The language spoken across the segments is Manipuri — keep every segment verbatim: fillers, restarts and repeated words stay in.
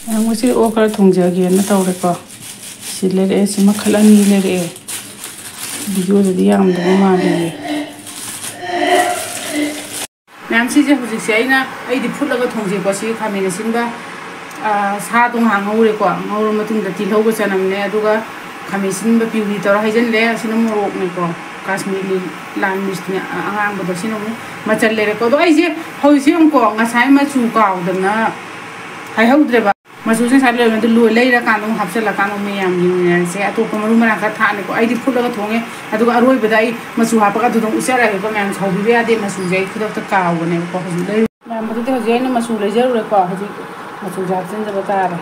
ꯉꯁꯤ ꯑꯣꯛ ꯈꯔ ꯊꯣꯡꯖꯒꯦꯅ ꯇꯧꯔꯦꯀꯣ ꯁꯤ ꯂꯩꯔꯛꯑꯦ ꯁꯤ ꯃꯈꯜ ꯑꯅꯤ ꯂꯩꯔꯛꯑꯦ ꯚꯤꯗꯤꯑꯣꯗꯗꯤ ꯌꯥꯝꯗꯕ ꯃꯥꯜꯂꯦ ꯃꯌꯥꯝ ꯁꯤꯁꯦ ꯍꯧꯖꯤꯛꯁꯦ ꯑꯩꯅ ꯑꯩꯗꯤ ꯐꯨꯠꯂꯒ ꯊꯣꯡꯖꯦꯀꯣ ꯁꯤ ꯈꯥꯃꯦꯟ ꯑꯁꯤꯟꯕ ꯁꯥꯗꯣ ꯉꯥꯏꯍꯥꯛ ꯉꯧꯔꯦꯀꯣ ꯉꯧꯔ ꯃꯇꯨꯡꯗ ꯇꯤꯜꯍꯧꯒ ꯆꯅꯝꯅꯦ ꯑꯗꯨꯒ ꯈꯥꯃꯦꯟ ꯑꯁꯤꯟꯕ ꯄꯤꯎꯔꯤ ꯇꯧꯔ ꯍꯩꯖꯤꯜꯂꯦ ꯑꯁꯤꯅ ꯃꯣꯔꯣꯛꯅꯦꯀꯣ ꯀꯥꯁꯃꯤꯔꯤ ꯂꯥꯜ ꯃꯤꯔꯆꯅꯦ ꯑꯉꯥꯡꯕꯗꯣ ꯁꯤꯅ ꯑꯃꯨꯛ ꯃꯆꯜ ꯂꯩꯔꯦꯀꯣ ꯑꯗꯣ ꯑꯩꯁꯦ ꯍꯧꯖꯤꯛꯁꯦ ꯑꯃꯨꯛꯀꯣ ꯉꯁꯥꯏ ꯃꯆꯨ ꯀꯥꯎꯗꯅ ꯍꯥꯏꯍꯧꯗ꯭ꯔꯦꯕ ꯃꯆꯨꯁꯦ ꯉꯁꯥꯏ ꯂꯩꯔꯝꯕꯗ ꯂꯣꯏ ꯂꯩꯔꯀꯥꯟꯗ ꯑꯃꯨꯛ ꯍꯥꯞꯆꯤꯜꯂꯀꯥꯟꯗ ꯃꯌꯥꯝ ꯌꯦꯡꯃꯤꯟꯅꯔꯁꯦ ꯑꯇꯣꯞꯄ ꯃꯔꯨ ꯃꯔꯥꯡ ꯈꯔ ꯊꯥꯛꯑꯅꯤꯀꯣ ꯑꯩꯗꯤ ꯐꯨꯠꯂꯒ ꯊꯣꯡꯉꯦ ꯑꯗꯨꯒ ꯑꯔꯣꯏꯕꯗ ꯑꯩ ꯃꯆꯨ ꯍꯥꯞꯄꯒ ꯑꯗꯨꯗ ꯎꯠꯆꯔꯛꯑꯒꯦꯀꯣ ꯃꯌꯥꯝ ꯁꯥꯎꯕꯤꯕ ꯌꯥꯗꯦ ꯃꯆꯨꯁꯦ ꯑꯩ ꯈꯨꯗꯛꯇ ꯀꯥꯎꯕꯅꯦꯕꯀꯣ ꯍꯧꯖꯤꯛ ꯂꯩ ꯃꯌꯥꯝ ꯑꯗꯨꯗꯤ ꯍꯧꯖꯤꯛ ꯑꯩꯅ ꯃꯆꯨ ꯂꯩꯖꯔꯨꯔꯦꯀꯣ ꯍꯧꯖꯤꯛ ꯃꯆꯨꯁꯦ ꯍꯥꯞꯆꯤꯟꯖꯕ ꯇꯥꯔꯦ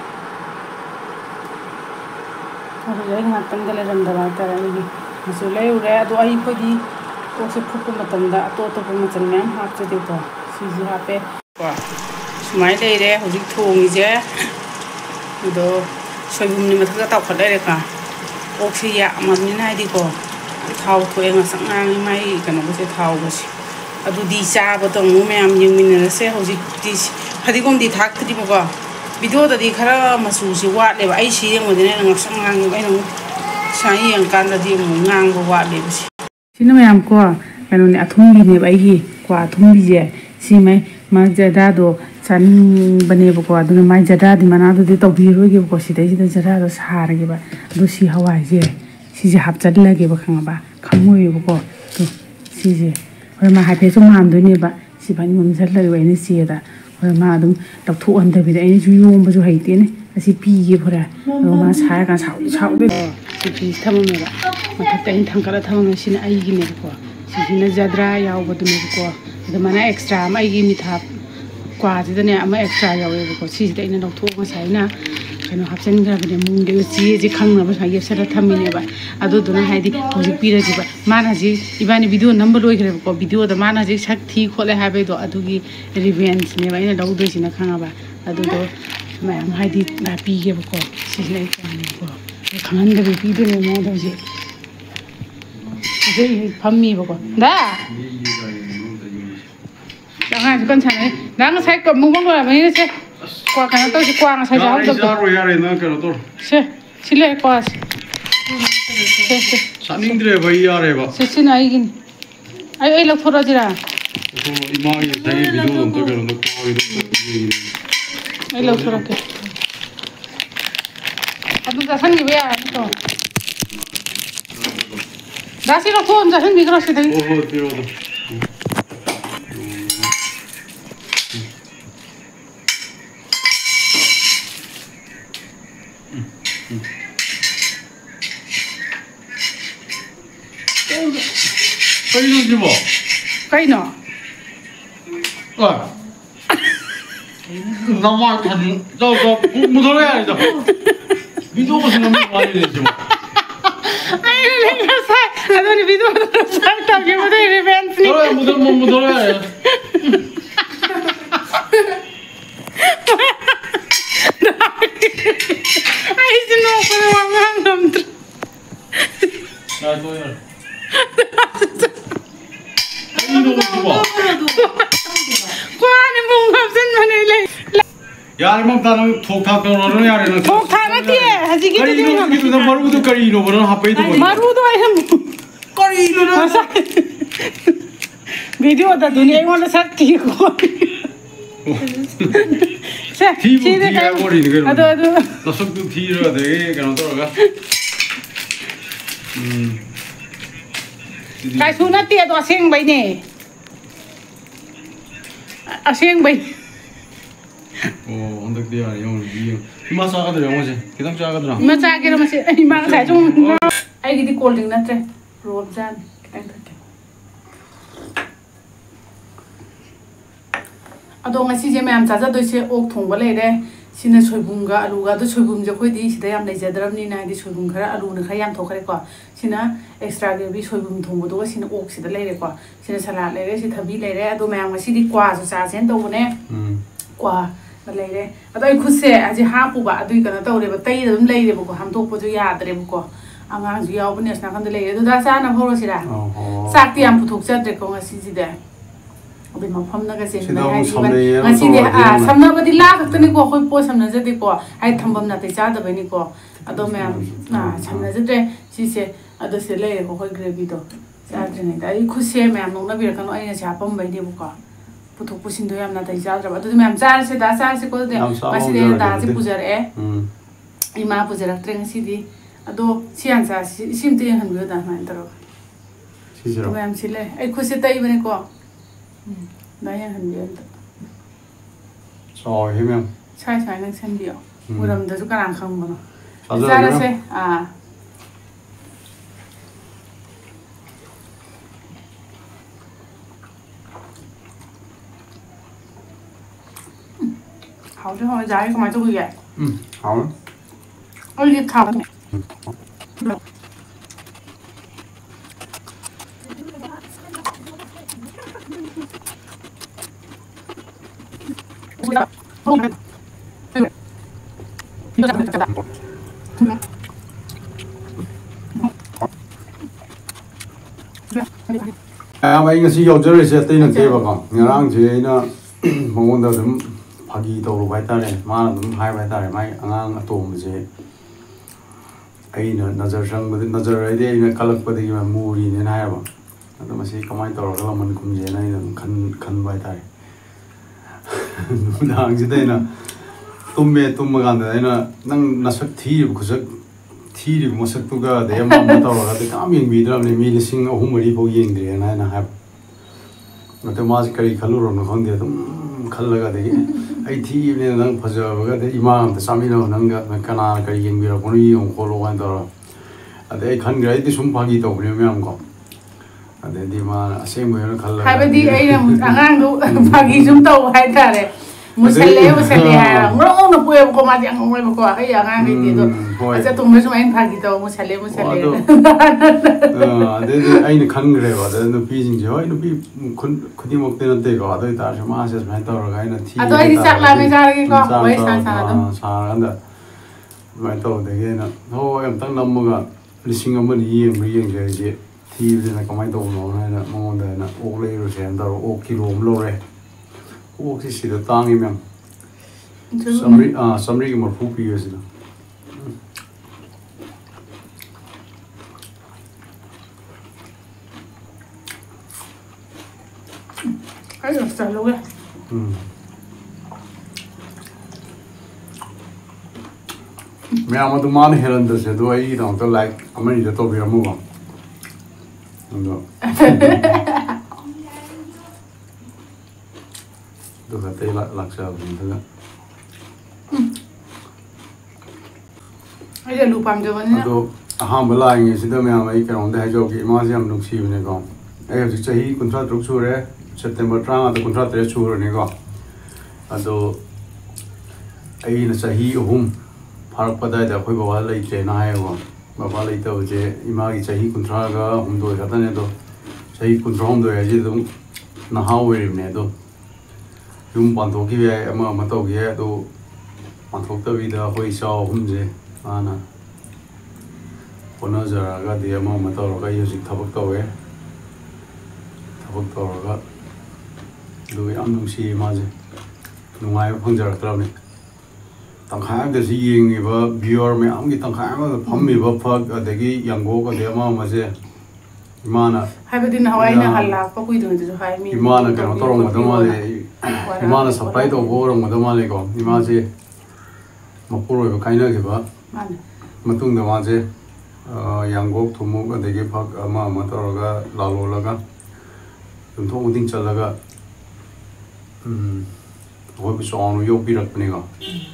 ꯍꯧꯖꯤꯛ ꯑꯩ ꯉꯥꯛꯇꯪꯗ ꯂꯩꯔꯝꯗꯕ ꯍꯥꯏꯇꯥꯔꯦ ꯑꯩꯒꯤ ꯃꯆꯨ ꯂꯩꯔꯨꯔꯦ ꯑꯗꯣ ꯑꯩꯈꯣꯏꯗꯤ ꯑꯣꯛꯁꯦ ꯐꯨꯠꯄ ꯃꯇꯝꯗ ꯑꯇꯣꯞ ꯑꯇꯣꯞꯄ ꯃꯆꯜ ꯃꯌꯥꯝ ꯍꯥꯞꯆꯗꯦꯀꯣ ꯁꯤꯁꯦ ꯍꯥꯞꯄꯦ ꯀꯣ ꯁꯨꯃꯥꯏꯅ ꯂꯩꯔꯦ ꯍꯧꯖꯤꯛ ꯊꯣꯡꯉꯤꯁꯦ ꯑꯗꯣ ꯁꯣꯏꯕꯨꯝꯅꯤ ꯃꯊꯛꯇ ꯇꯥꯎꯈꯠ ꯂꯩꯔꯦꯀꯣ ꯑꯣꯛꯁꯦ ꯌꯥꯝꯃꯕꯅꯤꯅ ꯍꯥꯏꯗꯤꯀꯣ ꯊꯥꯎ ꯊꯣꯛꯑꯦ ꯉꯁꯪ ꯉꯥꯡꯉꯤ ꯃꯥꯏ ꯀꯩꯅꯣꯒꯁꯦ ꯊꯥꯎꯒꯁꯦ ꯑꯗꯨꯗꯤ ꯆꯥꯕꯗ ꯑꯃꯨꯛ ꯃꯌꯥꯝ ꯌꯦꯡꯃꯤꯟꯅꯔꯁꯦ ꯍꯧꯖꯤꯛꯇꯤ ꯐꯗꯤꯒꯣꯝꯗꯤ ꯊꯥꯛꯇ꯭ꯔꯤꯕꯀꯣ ꯚꯤꯗꯤꯑꯣꯗꯗꯤ ꯈꯔ ꯃꯆꯨꯁꯤ ꯋꯥꯠꯂꯦꯕ ꯑꯩ ꯁꯤ ꯌꯦꯡꯕꯗꯅ ꯑꯩꯅ ꯉꯥꯛꯁꯪ ꯉꯥꯡꯉꯦꯕ ꯑꯩꯅ ꯑꯃꯨꯛ ꯁꯨꯃꯥꯏꯅ ꯌꯦꯡꯀꯥꯟꯗꯗꯤ ꯑꯃꯨꯛ ꯉꯥꯡꯕ ꯋꯥꯠꯂꯦꯕ ꯁꯤ ꯁꯤꯅ ꯃꯌꯥꯝ ꯀꯣ ꯀꯩꯅꯣꯅꯦ ꯑꯊꯨꯝꯕꯤꯅꯦꯕ ꯑꯩꯒꯤ ꯀ꯭ꯋꯥ ꯑꯊꯨꯝꯕꯤꯁꯦ ꯁꯤꯃꯩ ꯃꯥ ꯖꯔꯗꯥꯗꯣ ꯆꯥꯅꯤꯡꯕꯅꯦꯕꯀꯣ ꯑꯗꯨꯅ ꯃꯥꯏ ꯖꯔꯗꯥꯗꯤ ꯃꯅꯥꯗꯨꯗꯤ ꯇꯧꯕꯤꯔꯣꯏꯒꯦꯕꯀꯣ ꯁꯤꯗꯩꯁꯤꯗ ꯖꯔꯗꯥꯗꯣ ꯁꯥꯔꯒꯦꯕ ꯑꯗꯣ ꯁꯤ ꯍꯋꯥꯏꯁꯦ ꯁꯤꯁꯦ ꯍꯥꯞꯆꯜꯂꯒꯦꯕ ꯈꯪꯉꯕ ꯈꯪꯉꯣꯏꯑꯕꯀꯣ ꯑꯗꯣ ꯁꯤꯁꯦ ꯍꯣꯔꯦꯟ ꯃꯥ ꯍꯥꯏꯐꯦꯠꯁꯨ ꯃꯥꯟꯗꯣꯏꯅꯦꯕ ꯁꯤ ꯐꯥꯏꯅ ꯌꯣꯝꯁꯤꯜꯂꯒꯦꯕ ꯑꯩꯅ ꯆꯦꯗ ꯍꯣꯔꯦꯟ ꯃꯥ ꯑꯗꯨꯝ ꯂꯧꯊꯣꯛꯍꯟꯗꯕꯤꯗ ꯑꯩꯅꯁꯨ ꯌꯣꯝꯕꯁꯨ ꯍꯩꯇꯦꯅꯦ ꯑꯁꯤ ꯄꯤꯒꯦ ꯍꯣꯔꯦꯟ ꯑꯗꯨꯒ ꯃꯥ ꯁꯥꯔꯀꯥꯟꯗ ꯁꯥꯎꯗꯤ ꯁꯥꯎꯗꯣꯏ ꯁꯤ ꯐꯤꯁ ꯊꯝꯃꯝꯃꯦꯕ ꯃꯊꯛꯇ ꯑꯩꯅ ꯊꯥꯡꯀꯠꯂ ꯊꯝꯃꯝꯃꯦ ꯁꯤꯅ ꯑꯩꯒꯤꯅꯦꯕꯀꯣ ꯁꯤꯁꯤꯅ ꯖꯗ꯭ꯔꯥ ꯌꯥꯎꯕꯗꯨꯅꯦꯕꯀꯣ ꯑꯗ ꯃꯥꯅ ꯑꯦꯛꯁꯇ꯭ꯔꯥ ꯑꯃ ꯑꯩꯒꯤ ꯃꯤꯊꯥ ꯀ꯭ꯋꯥꯁꯤꯗꯅꯦ ꯑꯃ ꯑꯦꯛꯁꯇ꯭ꯔꯥ ꯌꯥꯎꯋꯦꯕꯀꯣ ꯁꯤꯁꯤꯗ ꯑꯩꯅ ꯂꯧꯊꯣꯛꯑꯒ ꯉꯁꯥꯏ ꯑꯩꯅ ꯀꯩꯅꯣ ꯍꯥꯞꯆꯤꯟꯈ꯭ꯔꯕꯅꯦ ꯃꯨꯡꯗꯒ ꯆꯦꯁꯦ ꯈꯪꯅꯕ ꯁꯨꯃꯥꯏꯅ ꯌꯦꯞꯁꯜꯂ ꯊꯝꯃꯤꯅꯦꯕ ꯑꯗꯨꯗꯨꯅ ꯍꯥꯏꯗꯤ ꯍꯧꯖꯤꯛ ꯄꯤꯔꯁꯤꯕ ꯃꯥꯅ ꯍꯧꯖꯤꯛ ꯏꯕꯥꯅꯤ ꯚꯤꯗꯤꯑꯣ ꯅꯝꯕ ꯂꯣꯏꯈ꯭ꯔꯦꯕꯀꯣ ꯚꯤꯗꯤꯑꯣꯗ ꯃꯥꯅ ꯍꯧꯖꯤꯛ ꯁꯛ ꯊꯤ ꯈꯣꯠꯂꯦ ꯍꯥꯏꯕꯩꯗꯣ ꯑꯗꯨꯒꯤ ꯔꯤꯚꯦꯟꯁꯅꯦꯕ ꯑꯩꯅ ꯂꯧꯗꯣꯏꯁꯤꯅ ꯈꯪꯉꯕ ꯑꯗꯨꯗꯣ ꯃꯌꯥꯝ ꯍꯥꯏꯗꯤ ꯄꯤꯒꯦꯕꯀꯣ ꯁꯤꯁꯤꯅ ꯑꯩ ꯀꯥꯅꯦꯕꯀꯣ ꯈꯪꯍꯟꯗꯕꯤ ꯄꯤꯗꯣꯏꯅꯦ ꯃꯉꯣꯟꯗ ꯍꯧꯖꯤꯛ ꯍꯧꯖꯤꯛ ꯐꯝꯃꯤꯕꯀꯣ ꯗꯥ ꯑꯉꯥꯡꯁꯨ ꯀꯟ ꯁꯥꯟꯅꯩ ꯗꯥ ꯉꯁꯥꯏ ꯃꯨꯛꯕ ꯂꯣꯏꯔꯕꯅꯤꯅ ꯁꯦ ꯀ꯭ꯋꯥ ꯀꯩꯅꯣ ꯇꯧꯁꯤ ꯀ꯭ꯋꯥ ꯉꯁꯥꯏ ꯆꯥꯍꯧꯗꯕꯗꯣ ꯌꯥꯔꯦ ꯅꯪ ꯀꯩꯅꯣ ꯇꯧꯔꯣ ꯁꯦ ꯁꯤ ꯂꯩꯔꯦ ꯀ꯭ꯋꯥꯁꯦ ꯁꯦ ꯁꯦ ꯆꯥꯅꯤꯡꯗ꯭ꯔꯦꯕ ꯑꯩ ꯌꯥꯔꯦꯕ ꯁꯤ ꯁꯤꯅ ꯑꯩꯒꯤꯅꯤ ꯑꯩ ꯑꯩ ꯂꯧꯊꯣꯔꯛꯑꯁꯤꯔꯥ 이마에 자기 비디오 좀 떠겨놓고 ꯑꯩ ꯂꯧꯊꯣꯔꯛꯀꯦ ꯑꯗꯨꯝ ꯆꯥꯁꯟꯈꯤꯕ ꯌꯥꯔꯅꯤ ꯇꯣ ꯗꯥ ꯁꯤ ꯂꯧꯊꯣꯛꯑ ꯆꯥꯁꯟꯕꯤꯈ꯭ꯔꯣ ꯁꯤꯗꯒꯤ 어 들어도 빨리 뭐 그이노 어 나만 가지 저저 무서워야 이제 비디오 무슨 놈이 많이 되지 뭐 아니 내가 사 아니 비디오도 살짝 기분이 리벤스 그래 무슨 뭐 무서워야 아이 진짜 너무 왕왕 넘들 나 또야 이거 봐 과는 뭔가 없는 만에 यार मैं तारा ठोक ठाक कर रहा हूँ यार ना ठोक ठाक नहीं है हजी की करी लो की तो मरू तो करी लो बना हाँ पे तो मरू तो आई हम करी लो ना वीडियो तो दुनिया में वाला सब ठीक हो से थी वो थी है वो नहीं करो अदो अदो तो सब तो थी रहा दे क्या ना तो रहा काय सुना तिया तो असेंग भाई ने असेंग भाई 어, 언덕 뒤에 영을 이용. 이마 싸가들 영어지. 기당 싸가들아. 이마 싸기로 마시. 이마 잘 좀. 아이기디 콜딩 나트레. 로브잔. 기당 탈게. 아도 ngasi je mayam chaja doise ok thongba leire sina soibumga aluga do soibum je khoidi sida yam lejadrabni na di soibum khara alu na khaya yam thokare ko sina extra ge bi soibum thongbo do sina ok sida leire ko sina salad leire si thabi leire ado mayam ngasi di kwa so cha sen to ne kwa लेरे अदो आई खुद से आज हापुबा अदुई कना तौरेबा तै दम लेरेबको हमदोकपजु यादरेबको आंगांजु यावबने असना खंद लेरे दो दासा ना भरोसिरा साक्ति याम पुथोक चद्रेको ngasi जिदे เป็นมาพร้อมนักเกษตรในไอ้ที่มันงั้นสิเดียอ่าสำนักปฏิลาตัวนี้ก็ค่อยโพสสำนักจะดีกว่าให้ทำบำนาติจ้าตัวนี้ก็อะตัวแม่อ่าสำนักจะได้สิเสอะตัวเสเลยก็ค่อยเกรบีตัวจ้าจะนี่แต่ไอ้คุเสียแม่น้องนับเรียนกันว่าไอ้เนี่ยชาปั๊มไปเดียวก็พุทธปุชินด้วยอำนาจใจจ้าตัวตัวแม่จ้าเสียดาจ้าเสียก็เดียวมาสิเดียดาจะปูจาร์เอ๋อีมาปูจาร์เตรงสิดีอะตัวเชียนจ้าชิมตีนหันเบียดามาอินเตอร์ตัวแม่สิเลยไอ้คุเสียตายไปนี่ก็ได้ยังหันเบียดซอยใช่ไหมใช่ใช่นั่งเส้นเดียวบุรุษจะจุกกระลังคำบ่เนาะจ้าเลยสิอ่า好之后加一个嘛就会耶。 嗯，好了。 我一看了没？不要，后面，对，你这个这个，嗯， 啊，我应该是有这些对那对吧？讲，你让这那，我们都怎么？Pagi tau lupai tare, mana tu hai lupai tare, mai angang atom je. Ai na nazar sang, nazar ada ini kalak pada kita muri ni naya ba. Atau masih kamai tau kalau man kum je naya kan kan lupai tare. Nang jadi na, tumme tumme kan ada na, nang nasak thi kusak thi masak tu ga ada yang mana tau kalau ada kami yang bidra ni mili sing aku mari bau yang dia naya na hai. Atau masih kali kalur orang kan dia tu kal laga deh. Ai thi ni nang phaja baga de imam ta samino nang ga kana ka yeng bira koni yong kholo kan tor ade ai khan gai ti sum phagi to bne me am ko ade di ma ase mo yon khal hai ba di ai na angang du phagi sum to hai ta re musale musale ha ngro no pu ko ma di ang ngoi ko ai angang ni to acha tum me sum ai phagi to musale musale ade ai ni khan gre ba de no pi jing je ai no pi khun khudi mok te na te ko ade ta ma se mai to ga na thi ado ai sak la me ja ki ko wai san san da sa anda mai to de ge na ho em tang nam ga lising am ni yeng ri yeng je je thi de na ko mai to no na na mo de na ok le ro sen da ok kilom lo re ok si si da tang i mem samri ah samri ki mar pu pi ye si na ai được sợ luôn á. Mẹ mà tụi mình hiểu được sẽ đôi ý đồng tôi lại, ông ấyจะtôi bị mua không? Đúng rồi. Tôi phải thấy lạc lạc sợ mình thôi. Ai giờ lụp bám cho vẫn nhá. Tôi ham bữa lại nghe xin tôi mẹ mấy cái ông đây cho cái mà xem đồng xí này con. Ai giờ chơi contract rút xuống đấy. September trang atau kontrak terus suruh ni ko, atau ai na sahi hum, farak pada dah koi bawa lagi train ayah ko, bawa lagi tu je imagi sahi kontrak ka hum tu kata ni tu, sahi kontrak hum tu aje tu, nahau werim ni tu, hum pantok ki ay ama matok ki ay tu, pantok tu vida koi saw hum je, mana, pona zara ka dia ama matok ka yusik thabak tu ay, thabak tu ka. Đối âm đồng xì mà gì, đúng ai không giờ được này, tăng khá cái gì gì và beer mấy ông cái tăng khá mà phẩm mì và phật ở đây cái yang gỗ cái đấy mà mà gì, imana. Hai bên din Hawaii na halak, pa kui dun itu hai mi. Imana cái nó torong mà đó mà này, imana supply to gỗ rồi mà đó mà này có, imana gì, mà puro cái cái này cái gì mà tung đó mà gì, yang gỗ thu mua cái đấy cái phật mà mà torong cái lalo laga, chúng tôi cũng tính chơi laga. Hmm, aku bisa anu yo birak ni kan.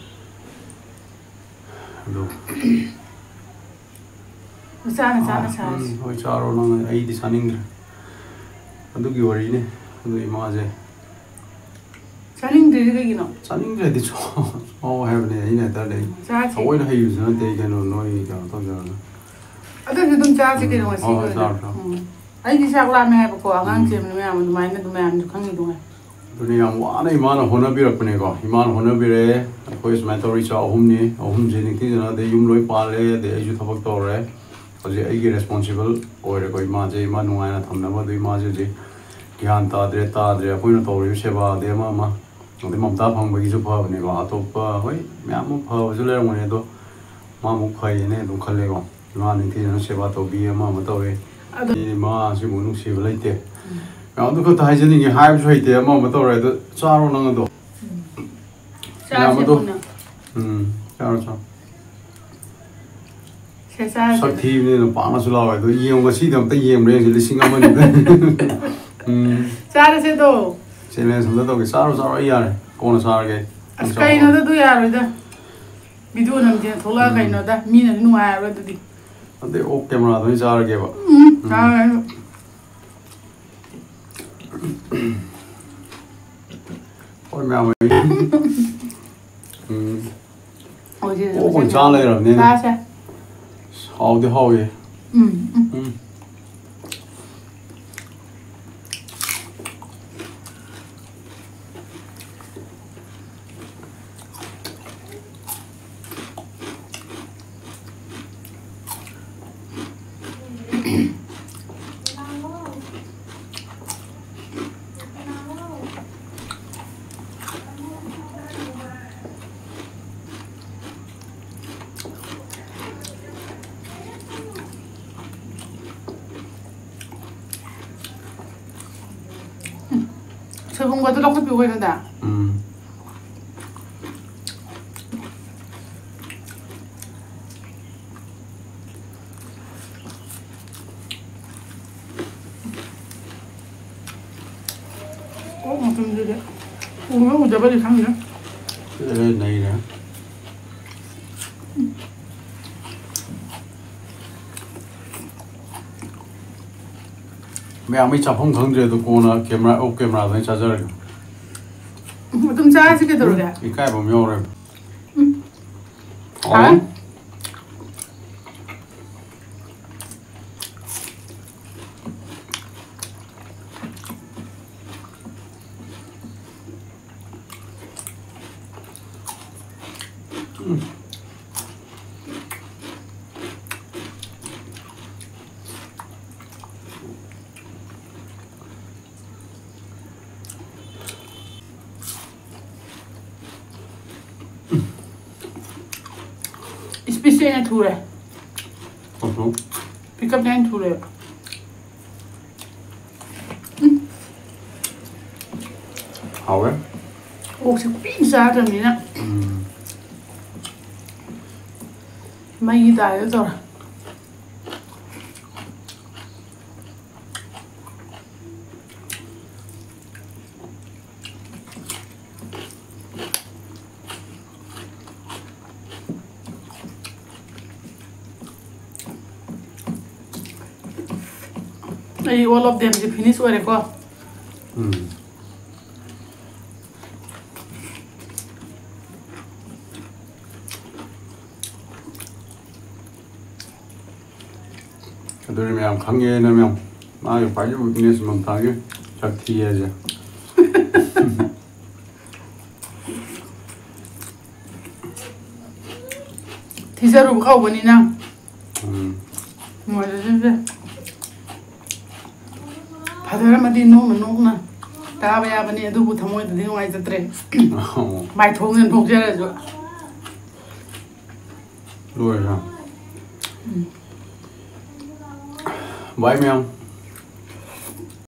Aduh. Sana sana sana. Oh, cara orang ai di saning. Aduh giwari ni, aduh imah je. Saning diri ke gino? Saning je di so. Oh, have ni ini ada ni. Awak nak use na deh kan noi kan tahu jangan. Aduh itu tu cara sikit orang sikit. Oh, ai di sakla meh pokok angang jem ni meh amun main ni tu meh amun kang itu meh. Dunia mana iman hona birak punya ko, iman hona bire, aku is mentor isa ahum ni, ahum jenis ni jana de yum loi pale, de ayu thabak tore, aje ayi responsible, or ko iman je iman nuai na thamna ba do iman je je, ꯒ꯭ꯌꯥꯟ ꯇꯥꯗ꯭ꯔꯦ ꯇꯥꯗ꯭ꯔꯦ ꯑꯩꯈꯣꯏꯅ ꯇꯧꯔꯤꯕ ꯁꯦꯕꯥꯗꯤ ꯑꯃ ꯑꯃ ꯑꯗꯩ ꯃꯃꯇꯥ ꯐꯪꯕꯒꯤꯁꯨ ꯐꯕꯅꯦꯀꯣ ꯑꯇꯣꯞꯄ ꯍꯣꯏ ꯃꯌꯥꯝ ꯑꯃ ꯐꯕꯁꯨ ꯂꯩꯔꯝꯒꯅꯤ ꯑꯗꯣ ꯃꯥꯃꯨꯛ ꯐꯩꯌꯦꯅ ꯑꯗꯨꯝ ꯈꯜꯂꯦꯀꯣ ꯏꯃꯥ ꯅꯤꯡꯊꯤꯖꯅ ꯁꯦꯕꯥ ꯇꯧꯕꯤ ꯑꯃ ꯑꯃ ꯇꯧꯋꯤ ꯃꯥꯁꯤꯕꯨ ꯅꯨꯡꯁꯤꯕ ꯂꯩꯇꯦ ꯑꯗꯨ ꯈꯛꯇ ꯍꯥꯏꯖꯅꯤꯡꯉꯤ ꯍꯥꯏꯕꯁꯨ ꯍꯩꯇꯦ ꯑꯃ ꯑꯃ ꯇꯧꯔꯦ ꯑꯗꯣ ꯆꯥꯔꯣ ꯅꯪ ꯑꯗꯣ ꯃꯌꯥꯝ ꯑꯗꯣ ꯎꯝ ꯆꯥꯔꯣ ꯆꯥꯔꯣ ꯁꯛ ꯊꯤꯕꯅꯤꯅ ꯄꯥꯛꯅꯁꯨ ꯂꯥꯎꯋꯦ ꯑꯗꯣ ꯌꯦꯡꯉꯨ ꯉꯁꯤꯗꯤ ꯑꯝꯇ ꯌꯦꯡꯕ꯭ꯔꯦ ꯌꯦꯡꯁꯤ ꯂꯤꯁꯤꯡ ꯑꯃꯅꯤꯗ ꯎꯝ ꯆꯥꯔꯁꯦꯗꯣ ꯆꯦꯂꯦꯟꯖ ꯑꯝꯇ ꯇꯧꯒꯦ ꯆꯥꯔꯣ ꯆꯥꯔꯣ ꯑꯩ ꯌꯥꯔꯦ ꯀꯣꯟꯅ ꯆꯥꯔꯒꯦ ꯑꯁ ꯀꯩꯅꯣꯗ ꯑꯗꯨ ꯌꯥꯔꯣꯏꯗ ꯚꯤꯗꯤꯑꯣ ꯅꯝꯁꯦꯅ ꯊꯣꯛꯂꯛꯑ ꯀꯩꯅꯣꯗ ꯃꯤꯅꯁꯨ ꯅꯨꯡꯉꯥꯏꯔꯔꯣꯏ ꯑꯗꯨꯗꯤ ꯑꯗꯩ ꯑꯣꯛ ꯀꯦꯃꯦꯔꯥꯗ ꯑꯣꯏꯅ ꯆꯥꯔꯒꯦꯕ ꯎꯝ ꯆꯥꯔꯣꯏ ꯍꯣꯏ ꯃꯌꯥꯝ ꯎꯝ ꯑꯣꯛ ꯑꯣꯏꯅ ꯆꯥ ꯂꯩꯔꯕꯅꯤꯅ ꯍꯥꯎꯗꯤ ꯍꯥꯎꯋꯦ ꯎꯝ ꯎꯝ 소금과도 넣고 비고 있는다. 음. 어, 좀 이래. 오늘 오자마자 상네. 그래, 내일에. ꯃꯌꯥꯝ ꯑꯩ ꯆꯥꯐꯝ ꯈꯪꯗ꯭ꯔꯦ ꯑꯗꯣ ꯀꯣꯟꯅ ꯀꯦꯃꯦꯔꯥ ꯑꯣ ꯀꯦꯃꯦꯔꯥꯗ ꯑꯩ ꯆꯥꯖꯔꯒꯦ ꯑꯗꯨꯝ ꯆꯥꯔꯁꯤ ꯀꯩꯗꯧꯔꯒꯦ ꯏꯀꯥꯏꯕ ꯑꯃ ꯌꯥꯎꯔꯦ ꯍꯥꯎ 음. Spesielt ture. Hvorfor? Pick up den ture. Havre? Åh, så fint sager mine. Mm. Meget dejligt, tror jeg. All of them they finish already ko. Mm. 그들이 그냥 강의에 넣으면 아 이거 빨리 먹긴 했으면 당연히 잘 튀어야지. 티저로 가고 보니나. 음. 뭐지 진짜. 바다라마디 너무 너무나 다바야 바니 아두부 타모이도 링와이 자트레 마이 통은 통제라죠 누구야? 바이 명